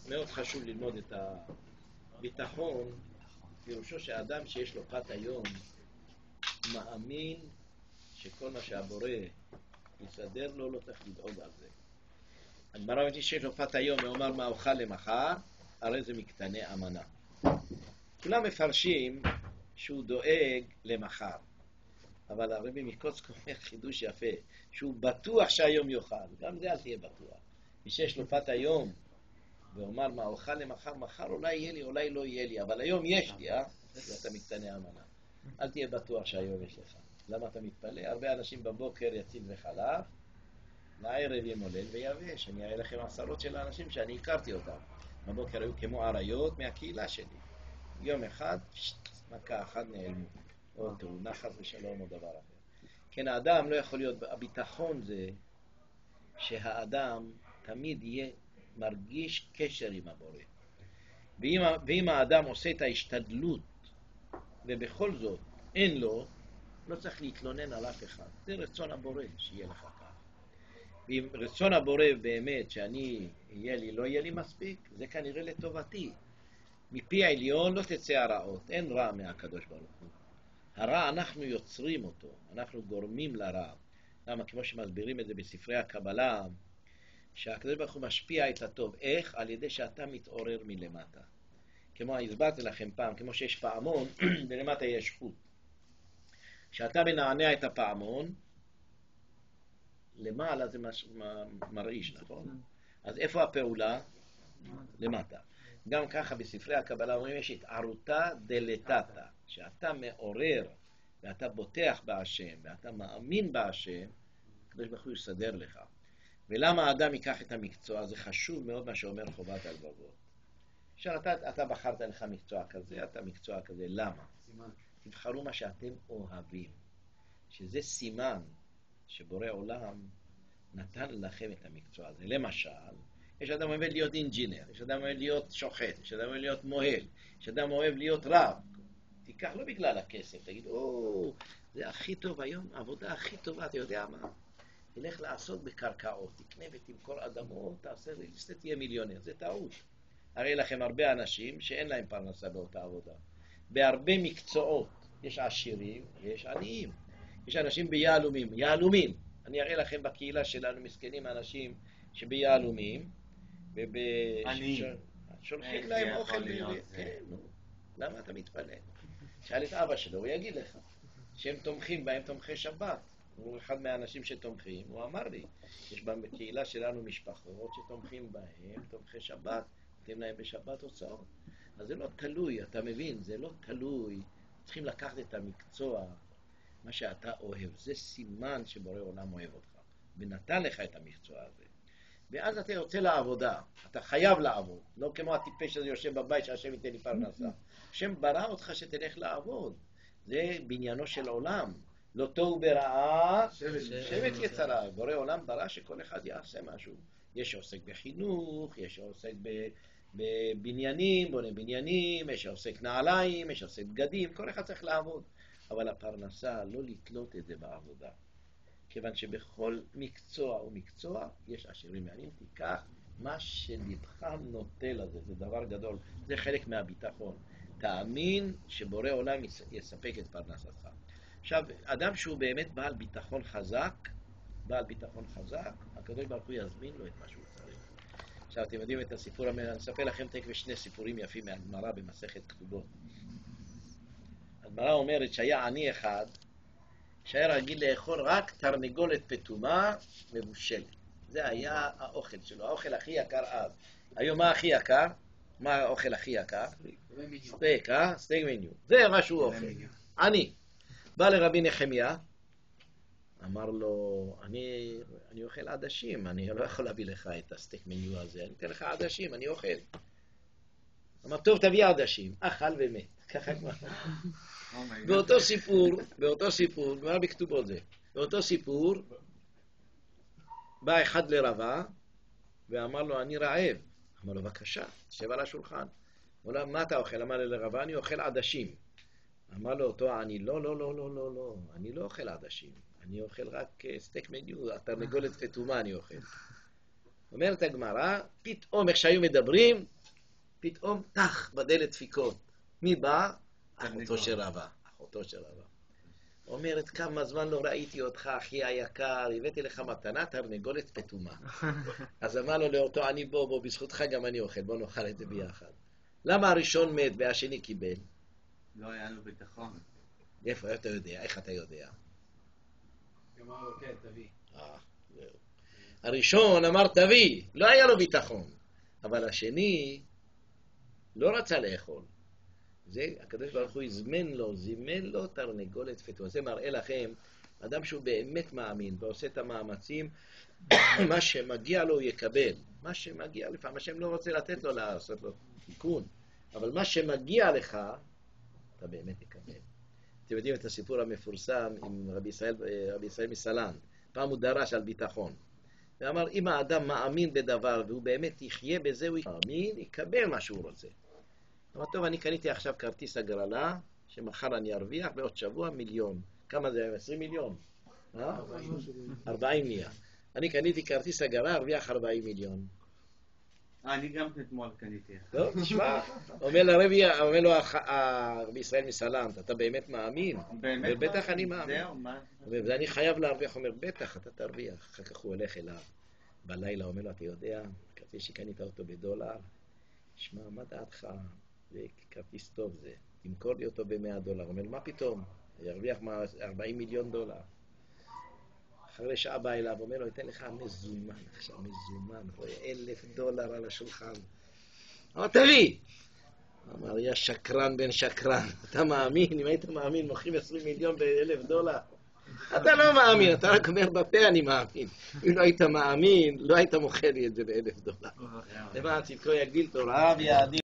מאוד חשוב ללמוד את הביטחון, פירושו שהאדם שיש לו פת היום מאמין שכל מה שהבורא יסדר לו, לא צריך לדאוג על זה. הגמרא אומרת שיש לו פת היום ואומר מה אוכל למחר, הרי זה מקטני אמנה. כולם מפרשים שהוא דואג למחר, אבל הרבי מקוצק אומר חידוש יפה, שהוא בטוח שהיום יאכל. גם זה אל תהיה בטוח. מי שיש לו פת היום ואומר מה אוכל למחר, מחר אולי יהיה לי, אולי לא יהיה לי, אבל היום יש לי, ואתה מקטני אמנה. אל תהיה בטוח שהיום יש לך. למה אתה מתפלא? הרבה אנשים בבוקר יציל וחלב, לערב ימולל ויבש. אני אראה לכם עשרות של האנשים שאני הכרתי אותם. בבוקר היו כמו עריות מהקהילה שלי. יום אחד, מכה אחת נעלמו. או תאונה חס ושלום או דבר אחר. כן, האדם לא יכול להיות, הביטחון זה שהאדם תמיד יהיה מרגיש קשר עם הבורא. ואם האדם עושה את ההשתדלות ובכל זאת אין לו, לא צריך להתלונן על אף אחד. זה רצון הבורא שיהיה לך כך. ואם רצון הבורא באמת שאני יהיה לי, לא יהיה לי מספיק, זה כנראה לטובתי. מפי העליון לא תצא הרעות, אין רע מהקדוש ברוך הוא. הרע אנחנו יוצרים אותו, אנחנו גורמים לרע. למה? כמו שמסבירים את זה בספרי הקבלה, שהקדוש ברוך הוא משפיע את הטוב. איך? על ידי שאתה מתעורר מלמטה. כמו הסברתי לכם פעם, כמו שיש פעמון, ולמטה יש חוט. כשאתה מנענע את הפעמון, למעלה זה מרעיש, נכון? אז איפה הפעולה? למטה. גם ככה בספרי הקבלה אומרים יש התערותה דלתתא, שאתה מעורר ואתה בוטח בהשם ואתה מאמין בהשם, הקדוש ברוך הוא יסדר לך. ולמה האדם ייקח את המקצוע? זה חשוב מאוד מה שאומר חובת הלבבות. אתה בחרת לך מקצוע כזה, אתה מקצוע כזה, למה? תבחרו מה שאתם אוהבים, שזה סימן שבורא עולם נתן לכם את המקצוע הזה. למשל, יש אדם אוהב להיות אינג'ינר, יש אדם אוהב להיות שוחט, יש אדם אוהב להיות מוהל, יש אדם אוהב להיות רב. תיקח לא בגלל הכסף, תגיד, זה הכי טוב היום, העבודה הכי טובה, אתה יודע מה? תלך לעשות בקרקעות, תקנה ותמכור אדמות, תעשה ריליסטה, תהיה מיליונר, זה טעות. הרי לכם הרבה אנשים שאין להם פרנסה באותה עבודה. בהרבה מקצועות יש עשירים ויש עניים. יש אנשים ביהלומים, יהלומים. אני אראה לכם בקהילה שלנו מסכנים אנשים שביהלומים, שולחים להם אוכל. כן, למה אתה מתפלא? שאל את אבא שלו, הוא יגיד לך שהם תומכים בהם תומכי שבת. הוא אחד מהאנשים שתומכים, הוא אמר לי, יש בקהילה שלנו משפחות שתומכים בהם תומכי שבת, נותנים להם בשבת הוצאות. אז זה לא תלוי, אתה מבין, זה לא תלוי. צריכים לקחת את המקצוע, מה שאתה אוהב. זה סימן שבורא עולם אוהב אותך, ונתן לך את המקצוע הזה. ואז אתה יוצא לעבודה, אתה חייב לעבוד. לא כמו הטיפש הזה יושב בבית שהשם ייתן לי פרנסה. השם ברא אותך שתלך לעבוד. זה בניינו של עולם. לא תוהו ברעה, שבט יצרה. בורא עולם ברא שכל אחד יעשה משהו. יש שעוסק בחינוך, יש שעוסק בבניינים, בונה בניינים, יש שעוסק נעליים, יש שעוסק בגדים, כל אחד צריך לעבוד. אבל הפרנסה, לא לתלות את זה בעבודה. כיוון שבכל מקצוע ומקצוע יש עשירים מעניינים, תיקח מה שלבך נוטה לזה, זה דבר גדול, זה חלק מהביטחון. תאמין שבורא עולם יספק את פרנסתך. עכשיו, אדם שהוא באמת בעל ביטחון חזק, הקדוש ברוך הוא יזמין לו את מה שהוא צריך. עכשיו, אתם יודעים את הסיפור, אני אספר לכם תכף שני סיפורים יפים מהגמרא במסכת כתובות. הגמרא אומרת שהיה עני אחד, שהיה רגיל לאכול רק תרנגולת פטומה מבושלת. זה היה האוכל שלו, האוכל הכי יקר אז. היום מה הכי יקר? מה האוכל הכי יקר? סטייק, סטייק מניו. זה מה שהוא אוכל. עני. בא לרבי נחמיה, אמר לו, אני אוכל עדשים, אני לא יכול להביא לך את הסטייק מניו הזה, אני אתן לך עדשים, אני אוכל. אמר, טוב, תביא עדשים. אכל ומת. ככה כבר. באותו סיפור, כבר בכתובות זה, באותו סיפור, בא אחד לרבה, ואמר לו, אני רעב. אמר לו, בבקשה, שב על השולחן. אמר לו, מה אתה אוכל? אמר לו, לרבה, אני אוכל עדשים. אמר לו אותו, אני לא, אני לא אוכל עדשים. אני אוכל רק סטייק מניו, התרנגולת פטומה אני אוכל. אומרת הגמרא, פתאום איך שהיו מדברים, פתאום תח בדלת דפיקות. מי בא? אחותו של רבא. אומרת, כמה זמן לא ראיתי אותך, אחי היקר, הבאתי לך מתנה, תרנגולת פטומה. אז אמר לו לאותו, אני בוא, בזכותך גם אני אוכל, בוא נאכל את זה ביחד. למה הראשון מת והשני קיבל? לא היה לו ביטחון. איפה אתה יודע? איך אתה יודע? אמר לו, כן, תביא. זהו. הראשון אמר תביא, לא היה לו ביטחון. אבל השני לא רצה לאכול. זה, הקדוש ברוך הוא זימן לו תרנגולת פטומה. זה מראה לכם, אדם שהוא באמת מאמין ועושה את המאמצים, מה שמגיע לו הוא יקבל. מה שמגיע, לפעמים השם לא רוצה לתת לו לעשות לו תיקון, אבל מה שמגיע לך, אתה באמת תקבל. אתם יודעים את הסיפור המפורסם עם רבי ישראל מסלן. פעם הוא דרש על ביטחון. ואמר, אם האדם מאמין בדבר והוא באמת יחיה בזה, הוא מאמין, יקבל מה שהוא רוצה. אמר, טוב, אני קניתי עכשיו כרטיס הגרלה, שמחר אני ארוויח, בעוד שבוע מיליון. כמה זה? 20 מיליון? 40 נהיה. אני קניתי כרטיס הגרלה, ארוויח 40 מיליון. אני גם אתמול קניתי. טוב, תשמע, אומר לו רבי ישראל מסלן, אתה באמת מאמין? באמת? בטח אני מאמין. זהו, מה? ואני חייב להרוויח, אומר, בטח, אתה תרוויח. אחר כך הוא הולך אליו. בלילה אומר לו, אתה יודע, כרטיס שקנית אותו $1, שמע, מה דעתך? זה כרטיס טוב זה. תמכור לי אותו $100. אומר, מה פתאום? ירוויח $40 מיליון. אחרי שעה בא אליו, אומר לו, אתן לך מזומן, עכשיו מזומן, רואה $1,000 על השולחן. אמר, תביא! אמר, יא שקרן בן שקרן, אתה מאמין? אם היית מאמין, מוכרים 20 מיליון $1,000? אתה לא מאמין, אתה רק אומר בפה אני מאמין. אם לא היית מאמין, לא היית מוכר לי את זה $1,000. למען צדקו יגדיל תורה ויאדיר.